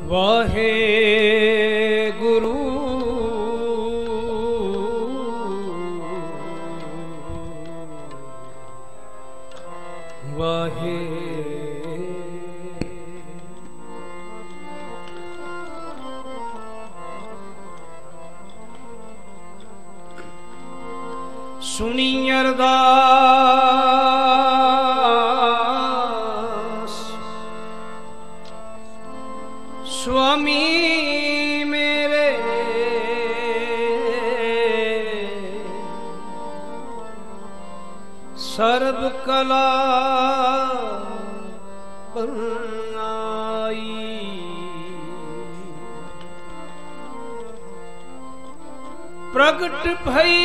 वाहे गुरु वाहे सुनी अरदास स्वामी मेरे सर्व कला आई प्रगट भई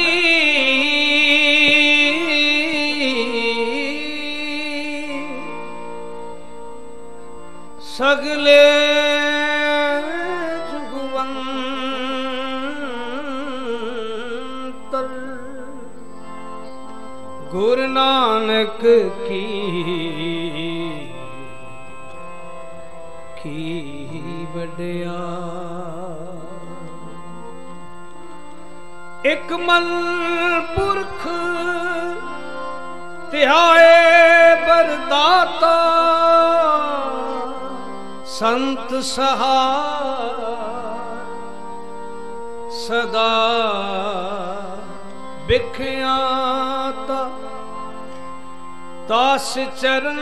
सगले जुगवंतर गुरु नानक की वड्या एक मन पुरख ध्याए बरदाता संत सहाय सदा बिख्याता दास चरण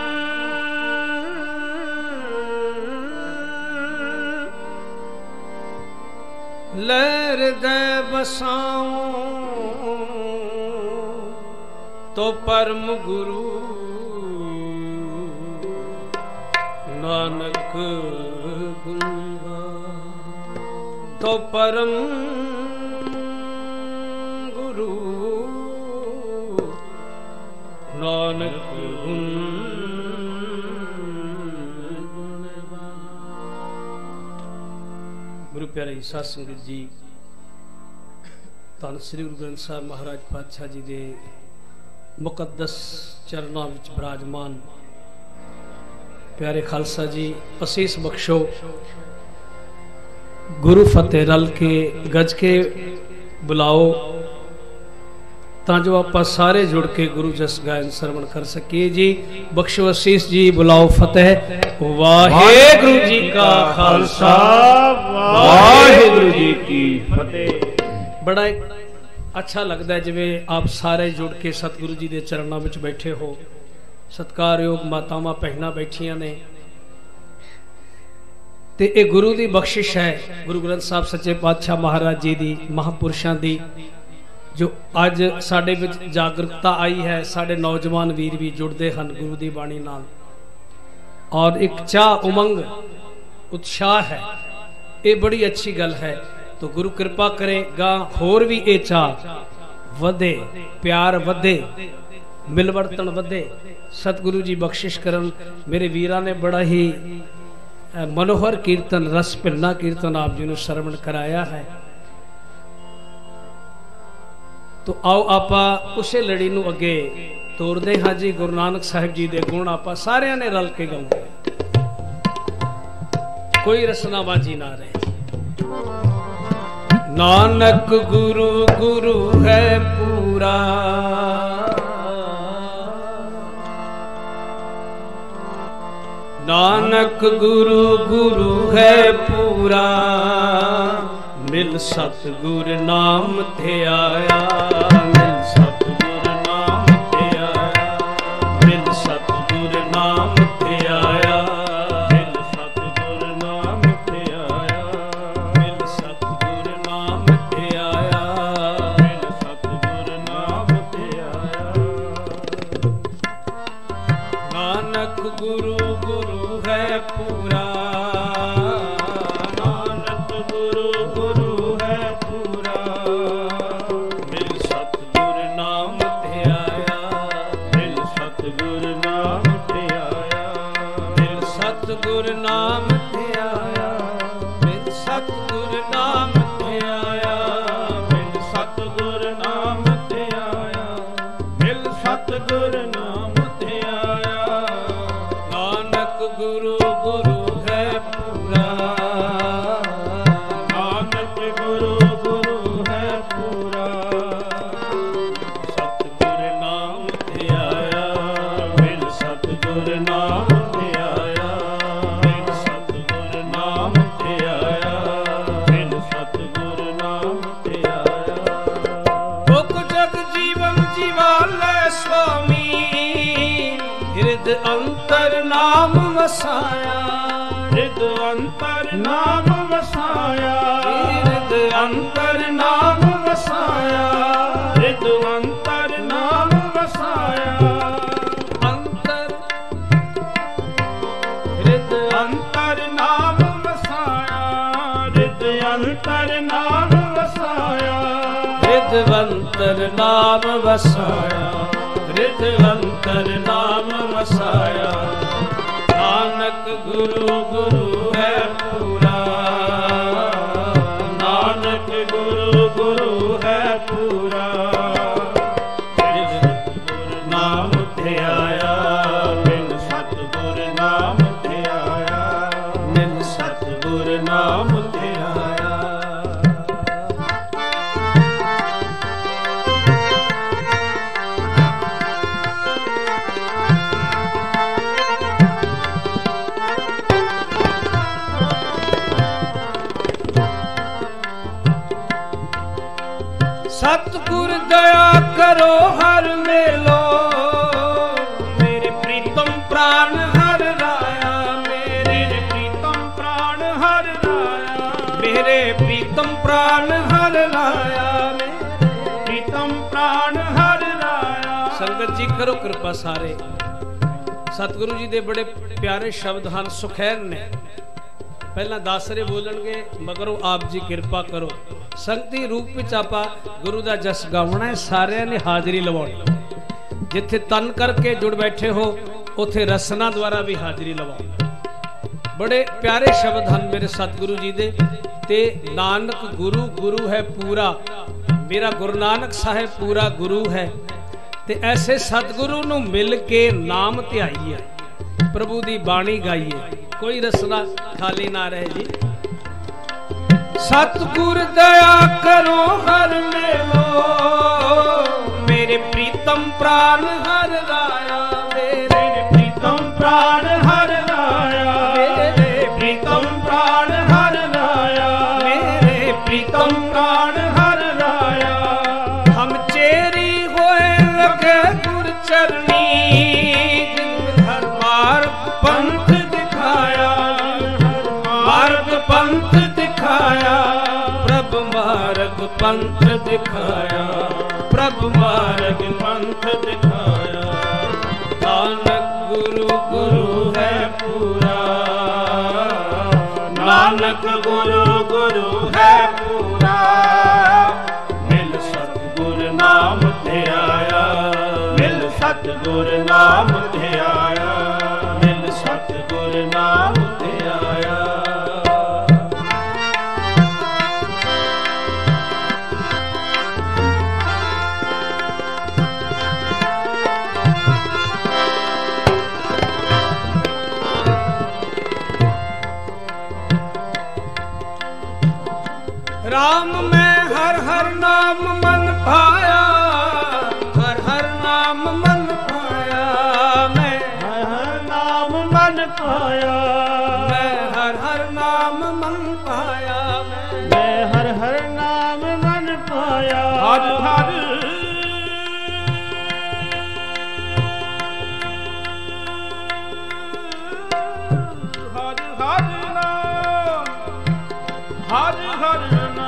लहर दे बसाऊं तो परम गुरु नानक गुंगा तो परम गुरु नानक गुरु प्यारे साध संगत जी धन श्री गुरु ग्रंथ साहब महाराज पातशाह जी दे मुकद्दस चरणों विच विराजमान प्यारे खालसा जी असीस बख्शो गुरु फतेह रल के गज के बुलाओ तां जो आप सारे जुड़ के गुरु जस गायन श्रवण कर सकिए जी। बख्शो असीस जी बुलाओ फतेह। वाहेगुरु जी का खालसा वाहेगुरु जी की फतेह। बड़ा अच्छा लगता है जिवें आप सारे जुड़ के सतगुरु जी के चरणों में बैठे हो। सत्कारयोग मातावां भैणां बैठियां ने ते ये गुरु की बख्शिश है गुरु ग्रंथ साहब सच्चे पातशाह महाराज जी की महापुरुषों की जो अज साडे विच जागरूकता आई है। साडे नौजवान वीर भी जुड़ते हैं गुरु की बाणी नाल और एक चाह उमंग उत्साह है। ये बड़ी अच्छी गल है। तो गुरु कृपा करे गा होर भी ये चाह वधे प्यार वधे मिलवर्तन वधे सतगुरु जी बख्शिश करन। मेरे वीरां ने बड़ा ही मनोहर कीर्तन रस भिन्ना कीर्तन आप जी नूं श्रवण कराया है। तो आओ आपा उसे लड़ी नूं अगे तोरदे हाँ जी। गुरु नानक साहिब जी दे गुण आपा सारियां ने रल के गाऊंगे, कोई रसनाबाजी ना रहे। नानक गुरु गुरु है पूरा, नानक गुरु गुरु है पूरा, मिल सतगुर नाम थे आया, मिल सतगुर नाम थे आया, मिल सतगुर नाम थे आया, मिल सतगुर नाम थे आया, मिल सतगुर नाम थे आया, मिल सतगुर नाम थे आया। नानक गुरु गुरु है पूरा, नानक गुरु गुरु है पूरा, मिल सतगुर नाम थे आया, मिल सतगुर नाम थे आया, मिल सतगुर नाम थे आया, मिल सतगुर नाम थे आया, मिल सतगुर नाम थे आया, मिल सतगुर नाम थे आया। नानक गुरु गुरु है पूरा, नाम वसाया, रिद अंतर नाम वसाया, रिद अंतर नाम वसाया, रिद अंतर नाम वसाया, अंतर रिद अंतर नाम वसाया, रिद अंतर नाम वसाया, रिदवंतर नाम वसाया, रिदवंतर नाम वसाया। नानक गुरु गुरु है पूरा, नानक गुरु गुरु है पूरा, सतगुर नाम ध्याया, बिन सतगुर नाम ध्याया, मिल सतगुर नाम ध्याया। सतगुर दया करो हर मेलो, मेरे प्रीतम प्राण हर राया, मेरे प्रीतम प्राण हर राया, मेरे प्रीतम प्राण हर राया, प्रीतम प्राण हर राया। संगत जी करो कृपा सारे। सतगुरु जी दे बड़े प्यारे शब्द ਹਨ ਸੁਖੈਨ ਨੇ। ਪਹਿਲਾਂ ਦਾਸਰੇ ਬੋਲਣਗੇ ਮਗਰੋਂ ਆਪ ਜੀ ਕਿਰਪਾ ਕਰੋ। ਸੰਗਤੀ ਰੂਪ ਵਿੱਚ ਆਪਾਂ ਗੁਰੂ ਦਾ ਜਸ ਗਾਉਣਾ ਹੈ, ਸਾਰਿਆਂ ਨੇ ਹਾਜ਼ਰੀ ਲਵਾਉਣੀ। ਜਿੱਥੇ ਤਨ ਕਰਕੇ ਜੁੜ ਬੈਠੇ ਹੋ ਉੱਥੇ ਰਸਨਾ ਦੁਆਰਾ ਵੀ ਹਾਜ਼ਰੀ ਲਵਾਓ। ਬੜੇ ਪਿਆਰੇ ਸ਼ਬਦ ਹਨ ਮੇਰੇ ਸਤਿਗੁਰੂ ਜੀ ਦੇ। ਤੇ ਨਾਨਕ ਗੁਰੂ ਗੁਰੂ ਹੈ ਪੂਰਾ, ਮੇਰਾ ਗੁਰੂ ਨਾਨਕ ਸਾਹਿਬ ਪੂਰਾ ਗੁਰੂ ਹੈ। ਤੇ ਐਸੇ ਸਤਿਗੁਰੂ ਨੂੰ ਮਿਲ ਕੇ ਨਾਮ ਧਿਆਈਏ, ਪ੍ਰਭੂ ਦੀ ਬਾਣੀ ਗਾਈਏ, ਕੋਈ ਰਸਨਾ ਖਾਲੀ ਨਾ ਰਹੇ ਜੀ। सतगुर दया करो हर मेलो, मेरे प्रीतम प्राण हर राया, मेरे प्रीतम प्राण हर राया, मेरे प्रीतम प्राण हर राया, मेरे प्रीतम प्राण हर राया। हम चेरी होए लगे गुर चरनी, हर मार्ग पंथ दिखाया, मार्ग पंथ दिखाया, प्रभु मार्ग पंथ दिखाया, प्रभु मार्ग पंथ दिखाया। नानक गुरु गुरु है पूरा, नानक गुरु गुरु है पूरा, मिल सतगुर नाम ध्याया, मिल सतगुर नाम ध्याया, मिल सतगुर नाम ध्याया। राम में हर हर नाम मन पाया, हर हर नाम मन पाया, मैं हर हर नाम मन पाया, मैं हर हर नाम मन पाया, मैं हर हर नाम मन पाया। हर हर हर हर नाम, हर हर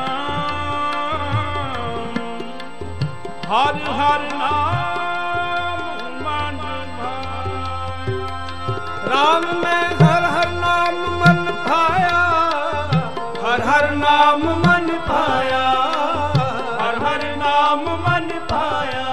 हर हर नाम मन भाया। राम में हर हर नाम मन पाया, हर हर नाम मन पाया, हर हर नाम मन पाया।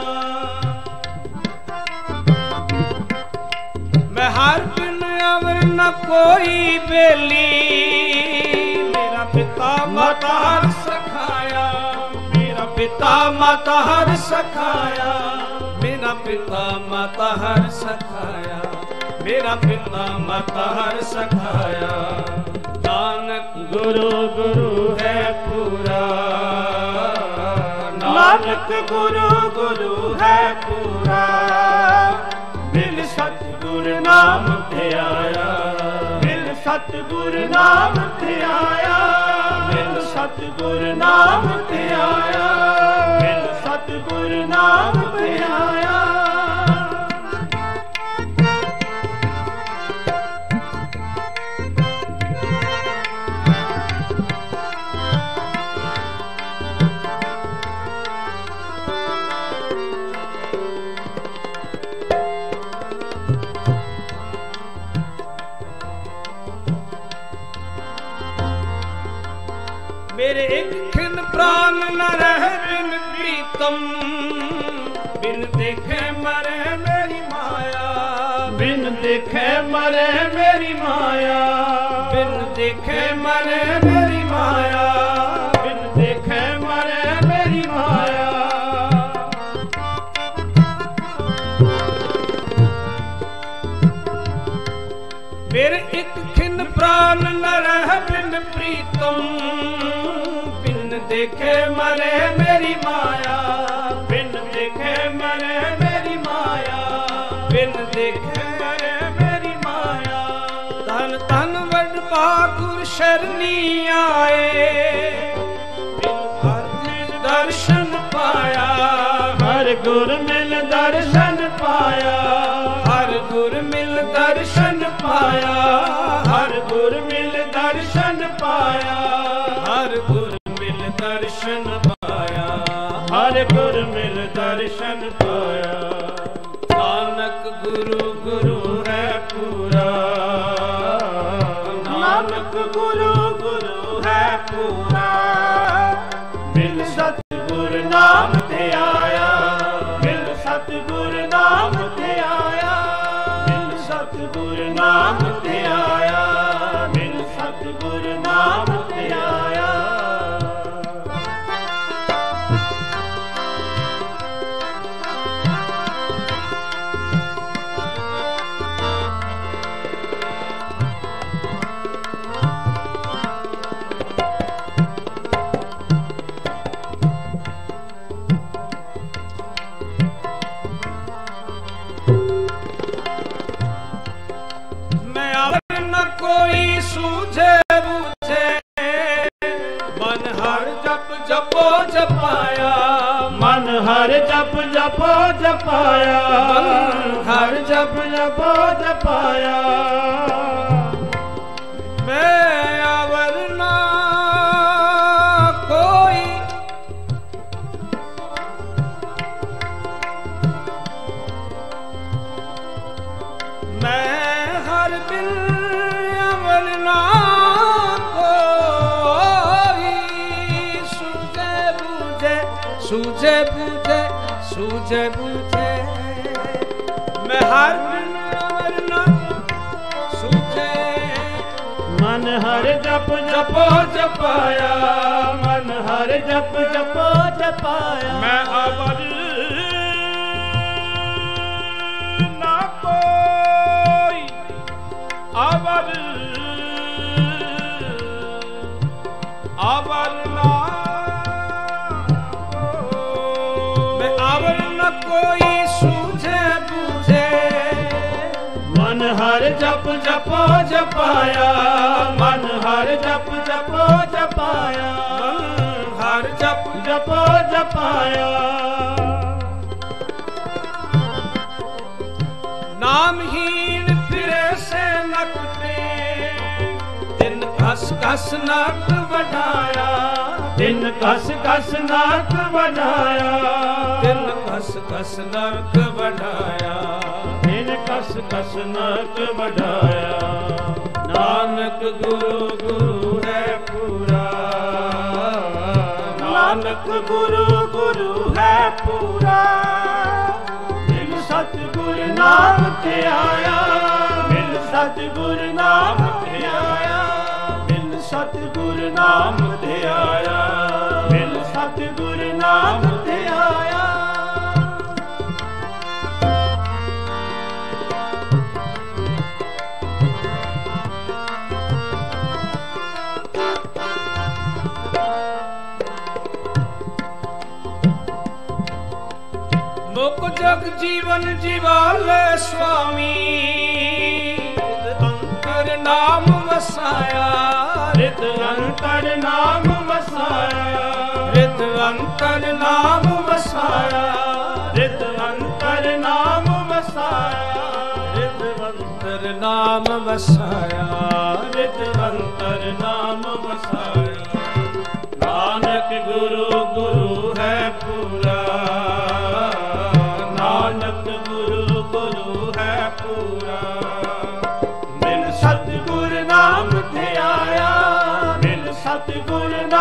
मैं हर बिन अवर न कोई बेली, मेरा पिता माता हर सखाया, मेरा पिता माता हर सखाया, मेरा पिता माता हर सखाया, मेरा पिता माता हर सखाया। नानक गुरु गुरु है पूरा, नानक गुरु गुरु है पूरा, मिल सतगुर नाम ध्याया, मिल सतगुर नाम ध्याया, मिल सतगुर नाम ध्याया, मिल सतगुर नाम ध्याया। मेरे एक खिन प्राण न रह बिन प्रीतम, बिन देखे मरे मेरी माया, बिन देखे मरे मेरी माया, बिन देखे मरे मेरी माया, बिन देखे मरे मेरी माया। मेरे एक खिन प्राण न रह बिन प्रीतम, बिन देखे मरे मेरी माया, बिन देखे मरे मेरी माया, बिन देखे मरे मेरी माया। धन धन वड भागुर शरणी आए, हर मिल दर्शन पाया, हर गुर मिल दर्शन पाया, हर गुर मिल दर्शन पाया, हर गुर मिल दर्शन पाया, हर गुर मिल दर्शन पाया, हर गुर मिल दर्शन पाया। नानक गुरु गुरु है पूरा, नानक गुरु गुरु है पूरा, मिल सतगुर नाम ते आया, मिल सतगुर नाम ते आया, मिल सतगुर नाम ते आया, मिल सतगुर नाम ते आया। मैं अब न कोई सूझे बूझे, मन हर जप जपो जपाया, मन हर जप जपो जपाया, मन हर जप जपो जपाया। मैं अवर ना कोई, मैं हर बिन अवर ना कोई, सूझे बूझे सूझे बूझे सूझे बूझे, मैं हर बिन अवर ना सूझे, मन हर जप जपो जपाया, मन हर जप जपो जपाया। मैं अवर ना कोई, अवर अवर ना, मैं अवर न कोई सूझे बूझे, मन हर जप जपो जपाया, मन हर जप जपो जपाया, हर जप जपो जपाया। नामहीन फिरे से नकटे, दिन घस घस नक बढ़ाया, दिन कस कस नाक बढ़ाया, दिन घस घस नक बढ़ाया, दिन कस कस नाक बढ़ाया। नानक गुरु गुरु है पूरा, नानक गुरु गुरु है पूरा, मिल सतगुर नाम ते आया, मिल सतगुर नाम ते आया, मिल सतगुर नाम ते आया, मिल सतगुर नाम ते आया। मुक जग जीवन जीवाले स्वामी, अंतर नाम वसाया, रित अंतर नाम वसाया, रित अंतर नाम वसाया, रित अंतर नाम वसाया, रित अंतर नाम वसाया, रित अंतर नाम वसाया। नानक गुरु गुरु है पूरा, नानक गुरु गुरु है पूरा, मिल सतगुर नाम ते आया, मिल सतगुर नाम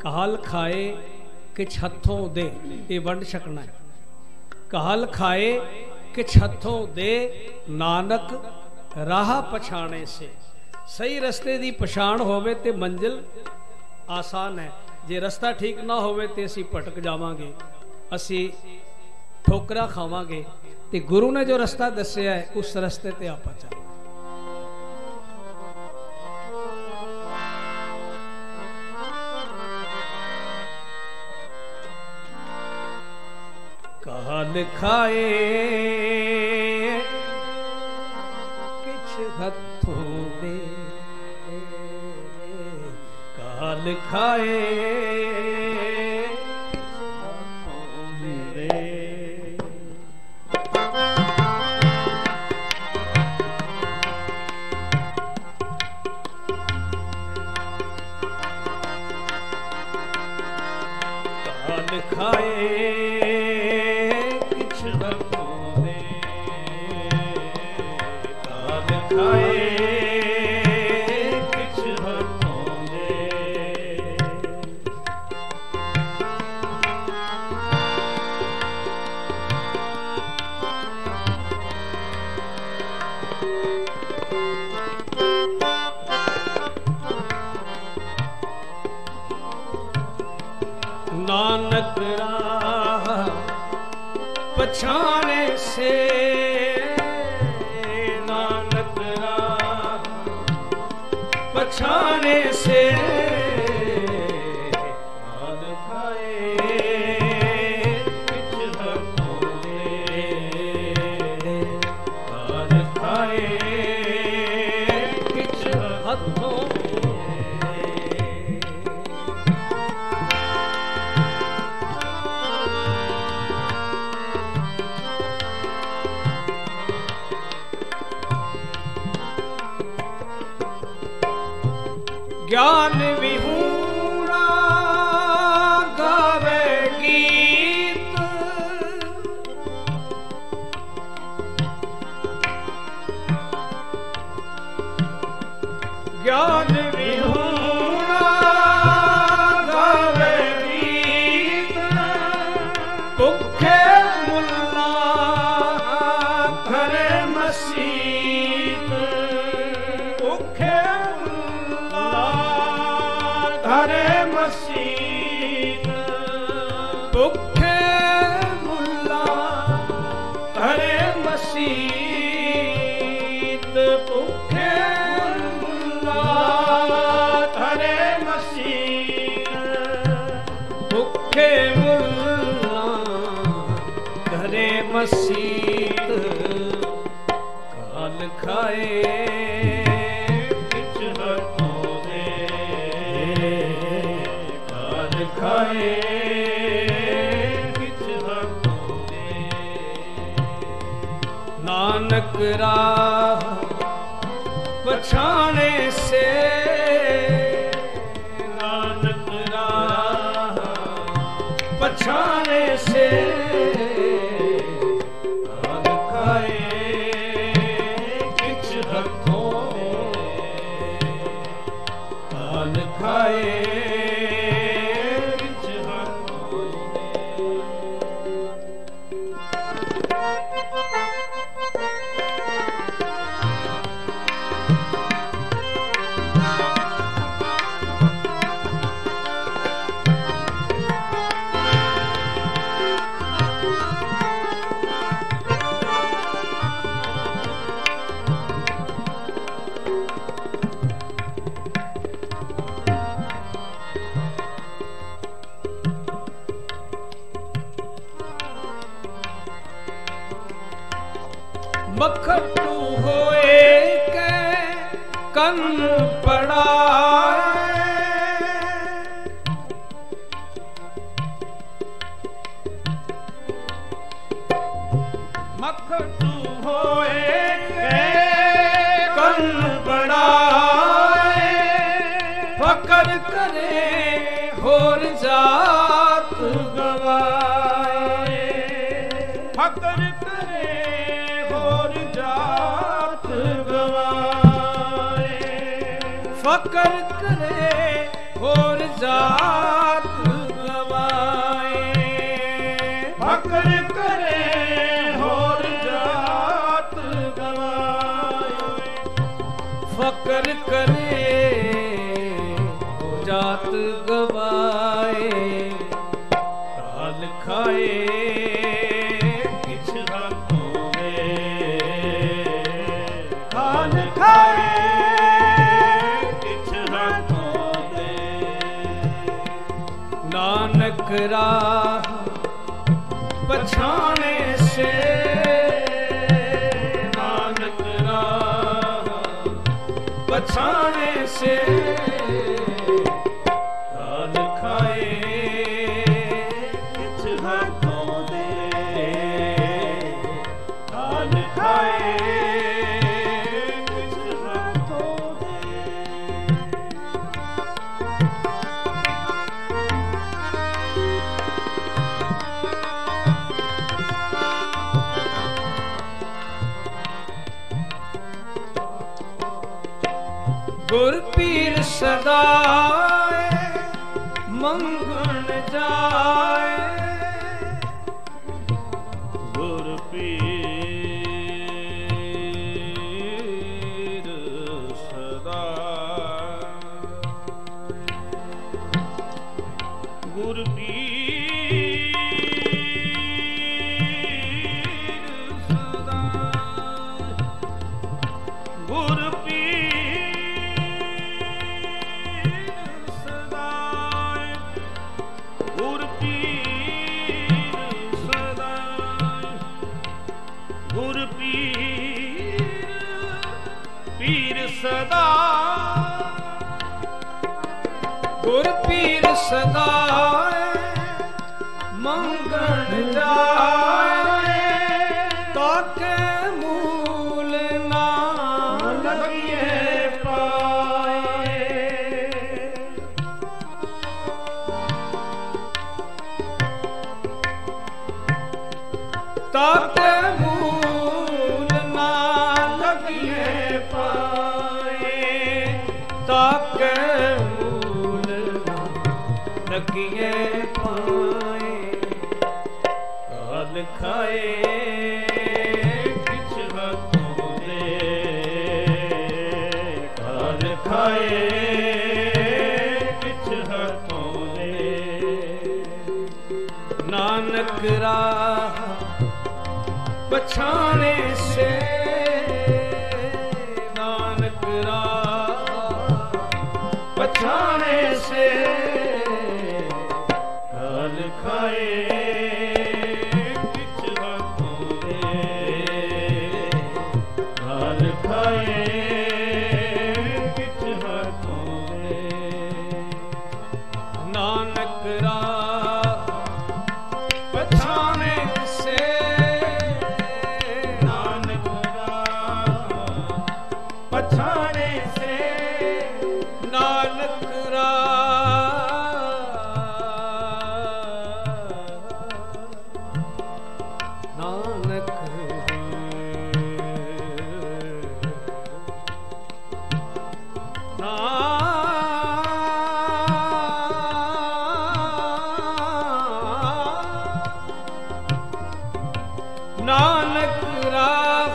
कहल खाए कि छथों दे, ये वंड छकना है। कहल खाए कि छथों दे, नानक राह पछाणे से। सही रस्ते की पछाण होवे ते मंजिल आसान है। जे रस्ता ठीक ना होवे ते असी भटक जावांगे, असी ठोकरा खावांगे। ते गुरु ने जो रस्ता दस्या है उस रस्ते ते आपां चल। कहल खाए किछ हथों दे, कहल खाए खाए किछ हथों दे, काल खाए किछ हथों दे। नानक राह पछाणे से, नानक राह पछाणे से। काल खाए किछ हथों दे, काल खाए किछ हथों दे। ज्ञान विहूणा गावे गीत, ज्ञान विहूणा गावे गीत। भुखे मुल्ला घरे मसीत, भुखे घरे मसीत। भुखे मुल्ला घरे मसीत, भुखे मुल्ला घरे मसीत। भुखे मुल्ला घरे मसीत। काल खाए खाए किछ हथों दे। नानक राह पछाणे से, नानक राह पछाणे से। काल खाए किछ हथों दे, काल खाए मखटू होए के कन पड़ाए, मखटू होए के कन पड़ाए। फकर करे होर जात गवाए, फकर करे होर जात गवाए। फकर करे होर जात गवाए। फकर करे होर जात गवाए। फकर करे हो जात गवाए। काल खाए किछ हाथों में। काल खाए किछ हाथों में। नानक राह पछाने से। नानक राह पछाने से। काल खाए किछ हाथों में। काल खाए किछ हाथों में। गुर पीर सदाए मंगण जाए। गुर पीर सदा। गुर पीर सदा। गुर सदा। गुर पीर सदा मंगण जाए। ताके मूल ना लगिए पाए। ताके मूल ना लगिए पाए। ताके मूल ना लगिए पाए। काल खाए किछ हाथों में। काल खाए किछ हाथों में। नानक राह पछाने से। नानक राह पछाने से। काल खाए किछ हाथों में। काल खाए किछ हाथों में। नानक राह पछाने से। नानक राह पछाने से। नानक राह नानक नानक राह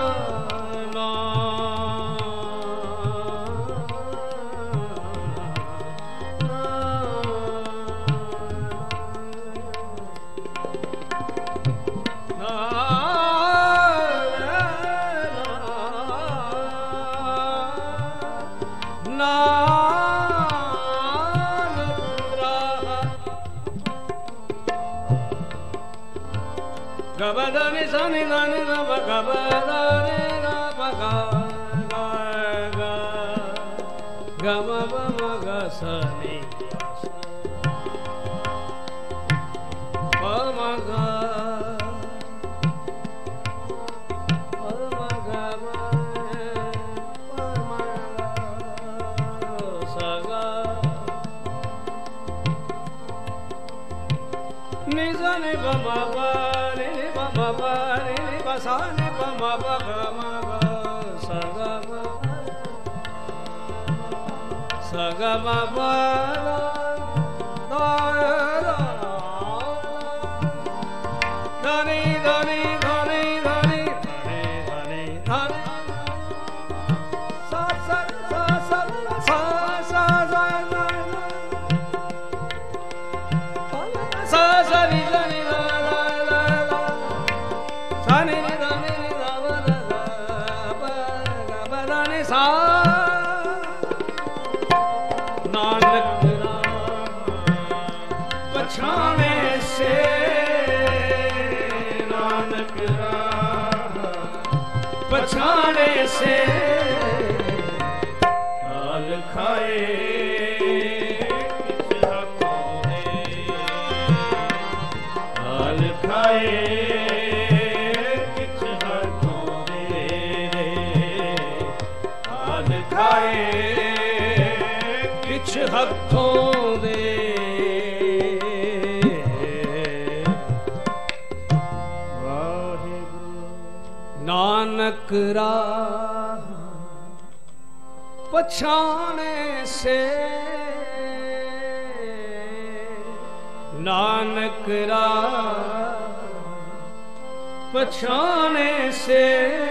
Gabadani sani dani na ba gabadani na ba ga ga ga ga ma ba ma ga sani ba ma ga ba ma ga ma sa ga ni sa ni ba ba ba ba re ba sa ne ba ma ba ga ma ga sa ga ma सगम धनी धनी धनी धनी धनी धनी सा सा सा सा सा सा सा सा नी धनी ला ला ला ला सा नी धनी ला ला ला ला नी सा नानक पछाने से नानक पछाने से हाल खाए किछ हाथों ने हाल खाए किछ हाथों ने हाल खाए किछ हाथों ने नानक राह पछाने से नानक राह पछाने से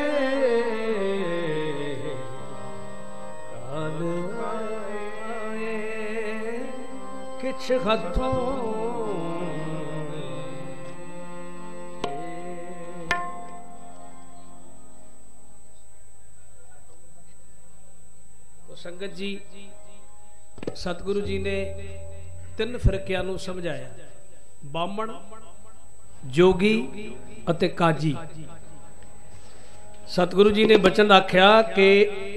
काल आए किछ हथों संगत जी सतगुरु जी ने तीन फिरकियां नूं समझाया बामण जोगी अते काजी। सतगुरु जी ने बचन आख्या कि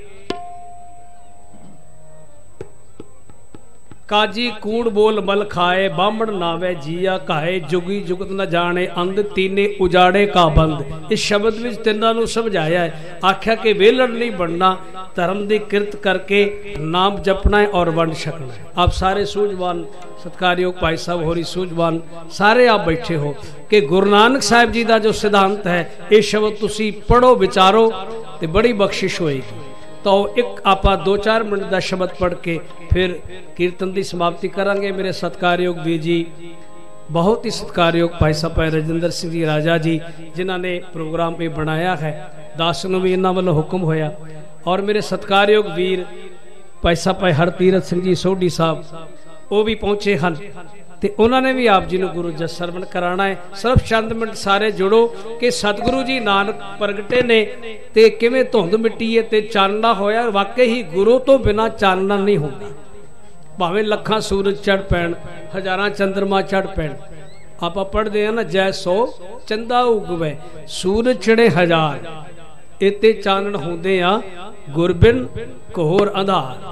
काजी कूड़ बोल मल खाए बामण नावे जिया काहे जुगी जुगत न जाने अंध तीने उजाड़े का बंद। इस शब्द में तिना नूं समझाया है। आख्या कि वेलड़ नहीं बनना धर्म दी किरत करके नाम जपना है और वंड छकना है। आप सारे सूझवान सत्कारयोग भाई साहब होरी सूझवान सारे आप बैठे हो कि गुरु नानक साहिब जी का जो सिद्धांत है ये शब्द तुसी पढ़ो विचारो तो बड़ी बख्शिश होएगी। तो एक आपा 2-4 मिनट का शब्द पढ़ के फिर कीर्तन की समाप्ति करांगे। मेरे सत्कारयोग वीर जी बहुत ही सत्कारयोग भाई साहब राजिंदर सिंह जी राजा जी जिन्होंने प्रोग्राम पे बनाया है। दास नूं भी इन्हां वालों हुक्म होया और मेरे सत्कारयोग वीर भाई साहब हरतीरथ सिंह जी सोढ़ी साहब वो भी पहुंचे हैं तो उन्होंने भी आप जी ने गुरु जस सरवण कराना है। सिर्फ चंद मिनट सारे जुड़ो कि सतगुरु जी नानक प्रगटे ने ते किवें धुंध मिट्टी है ते चानना होया। वाकई ही गुरु तो बिना चानना नहीं होता। भावें लखां सूरज चढ़ पैण हजारां चंद्रमा चढ़ पैण आप पढ़ते हैं ना जैसो चंदा उगवे सूरज चढ़े हजार इते चानण होंदे आ गुरबिन घोर अंधार।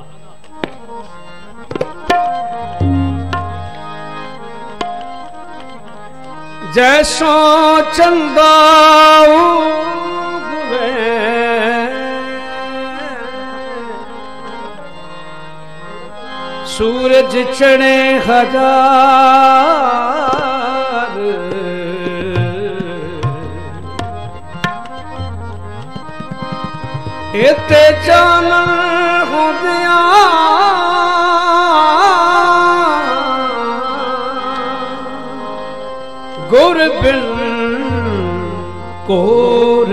जैसो चंदा उगवे सूरज चढ़े हजार इते चानण होंदिया गुर बिन कोर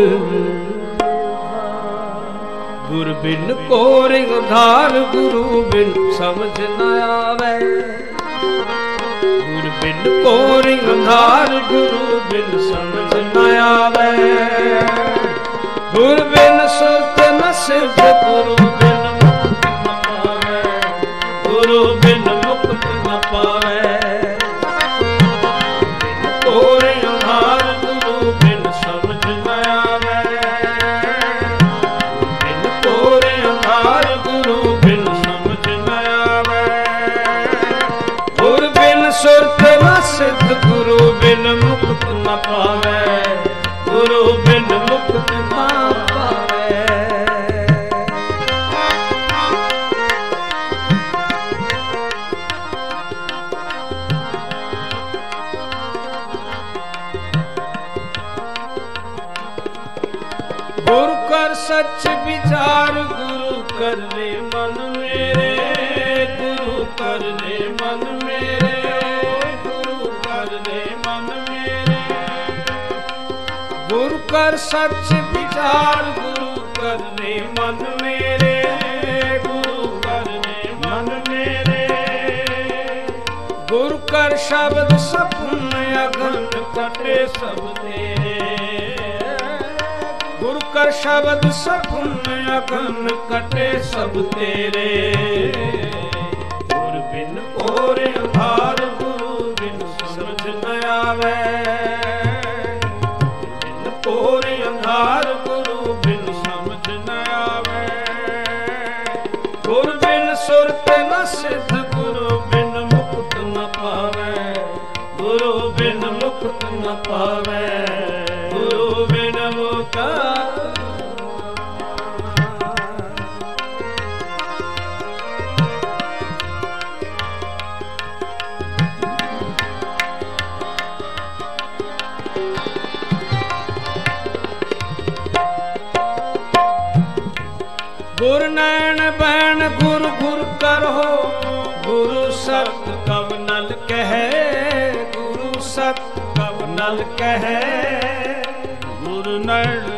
गुर बिन कोर धार गुरु बिन समझ न आवे गुर बिन कोर धार गुरु बिन समझ न आवे गुर बिन सुरत न सिद्ध गुरु बिन मुक्त न पावे गुरु बिन मुक्त न पावे सिद्ध गुरु बिन मुक्त न पावे गुरु बिन मुक्त न पावे। गुरु कर सच विचार गुरु कर ले मन मेरे कर दे मन मेरे, गुरु कर दे मन मेरे। गुरु कर सच विचार, गुरु कर दे मन मेरे, गुरु कर दे मन मेरे। गुरु कर शब्द सपन अगन कटे सब तेरे, गुरु कर शब्द सपन अगन कटे सब तेरे। गुरु बिन और अंधार, गुरु बिन समझ न आवे। बिन और अंधार, गुरु बिन समझ न आवे। गुरु बिन सुरत न सिद्ध, गुरु बिन मुक्त न पावे। गुरु बिन मुक्त न पावे, गुरु बिन मुक्त। गुरु नैन बैन गुरु गुरु करो, गुरु सत कब नल कहे, गुरु सत कब नल कहे। गुरु नैन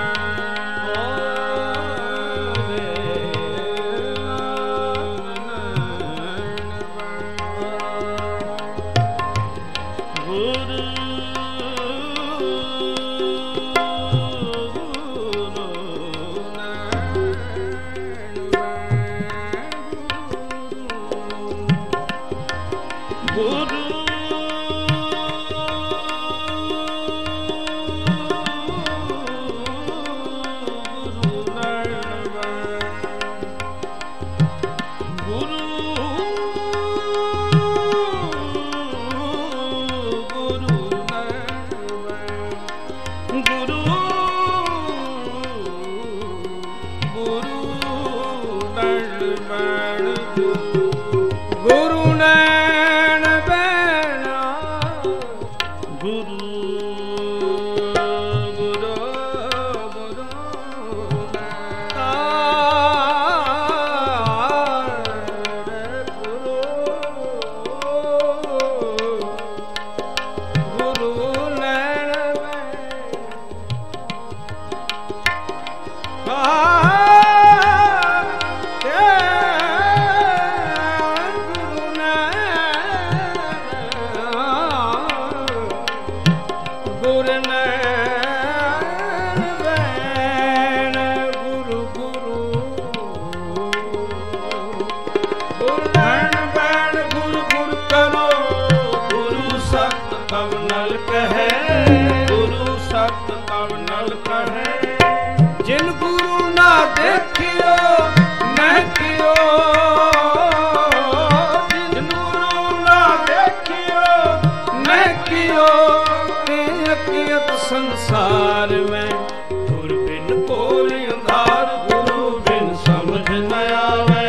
संसार में गुरु बिन कोर अंधार, गुरु बिन समझ न आवे।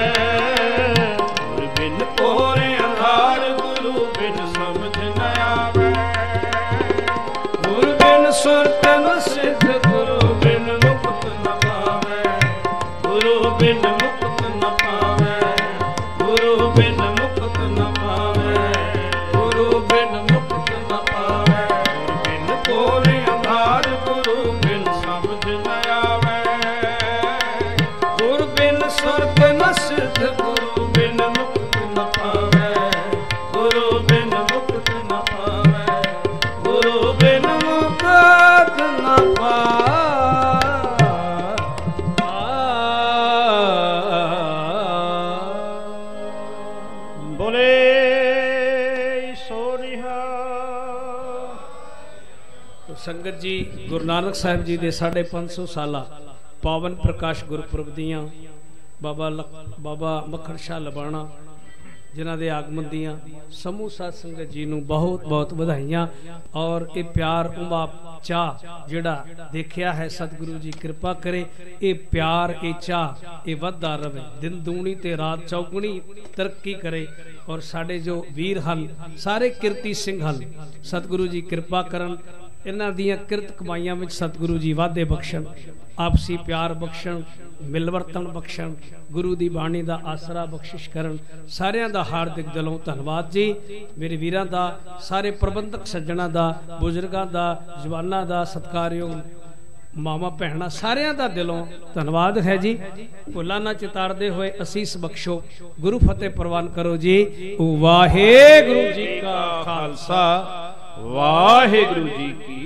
गुरु बिन कोर अंधार, गुरु बिन समझ न आवे। गुरु बिन सुरत न सिद्ध, गुरु बिन मुक्त न पावे। गुरु बिन मुक्त न पावे, गुरु बिन मुक्त न पावे। गुरु बिन मुक्त न पावे, गुरु बिन कोर अंधार, गुरु बिन समझ न आवे। गुरु बिन सुरत न सिद्ध, गुरु बिन मुक्त न पावे। गुरु बिन मुक्त न पावे, गुरु बिन मुक्त न पावे। बोले सोनिहा। संगत जी, गुरु नानक साहिब जी के 550 साला पावन प्रकाश गुरपुरब दियाँ बाबा मखन शाह लबाणा जिन्हां दे आगमन दियाँ समूह साध संगत जी नूं बहुत बहुत बधाइयाँ। और ये प्यार उमाप चाह जिहड़ा देखिया है, सतगुरु जी कृपा करे ये प्यार ये चाह ये वधदा रहे, दिन दूनी ते रात चौगुनी तरक्की करे। और साडे जो वीर हन सारे किरती सिंह हन, सतगुरु जी कृपा करन इन्हां दियां किरत कमाइयां विच सतगुरु जी वाधे बख्शण, आपसी प्यार बख्शण, मिलवर्तन बख्शण, गुरु दी बाणी दा आसरा बख्शिश करन। सारियां दा हार्दिक दिलों धन्नवाद जी। मेरे वीरां दा, सारे प्रबंधक सज्जणा दा, बुजुर्गां दा, जवानां दा, सत्कारयोग मामा भैणा सारियां दा दिलों धन्नवाद है जी। भुला ना चितारदे होए असीस बख्शो, गुरु फतेह प्रवान करो जी। वाहिगुरु जी का खालसा, वाहिगुरु जी की